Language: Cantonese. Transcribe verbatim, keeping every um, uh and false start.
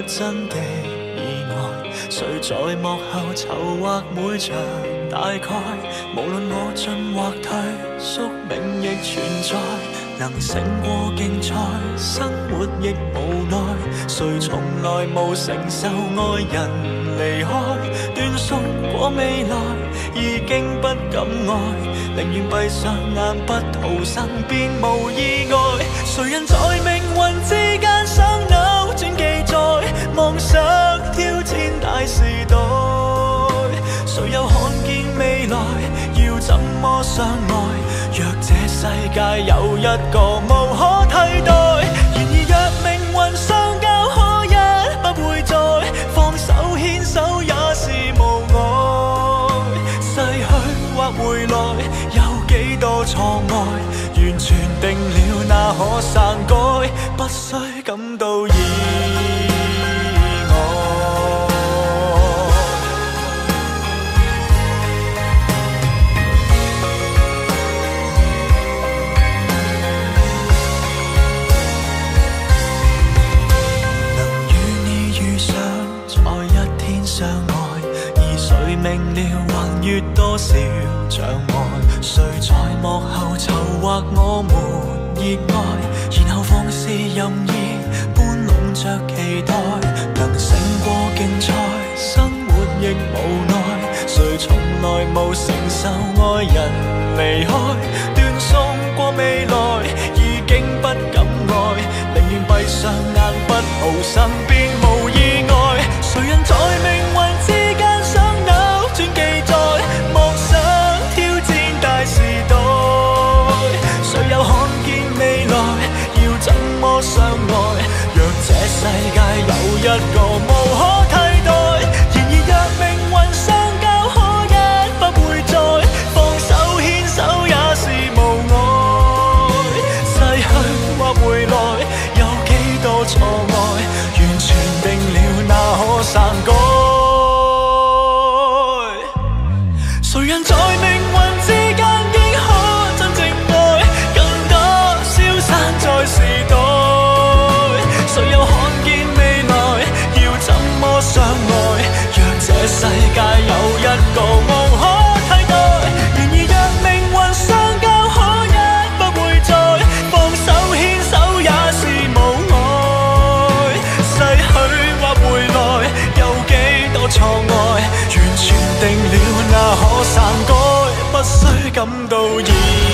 真的意外，谁在幕後籌劃每場大概？無論我進或退，宿命亦存在。能勝過競賽，生活亦無奈。誰從來無承受愛人離開？斷送過未來，已經不敢愛，寧願閉上眼不逃生，便無意外。誰人在命運之間想扭轉記載？妄想挑戰大時代，誰又看見未來？要怎麼相愛？若這世界有一個無可替代，然而若命運相交，可一不會再放手牽手，也是無礙。逝去或回來，有幾多錯愛？完全定了，那可篡改？不需感到意明了橫越多少障礙，誰在幕後籌劃我們熱愛，然後放肆任意搬弄着期待，能勝過競賽，生活亦無奈。誰從來無承受愛人離開？斷送過未來，已經不敢愛，寧願閉上眼不逃生，便無意外。誰人在命運之間想扭轉記載？妄想挑戰大時代，誰又看見未來？要怎麼相愛？若這世界有一個無可替代，然而若命運相交，可一不會再放手牽手，也是無礙。逝去或回來，有幾多錯愛？完全定了，那可篡改？誰人在命運之間應可真正愛？更多消散在時代，誰又看見未來？要怎麼相愛？若這世界有一個無可替代，然而若命運相交，可一不會再放手牽手，也是無礙。逝去或回來，有幾多錯愛？完全定了，那可篡改？不需感到意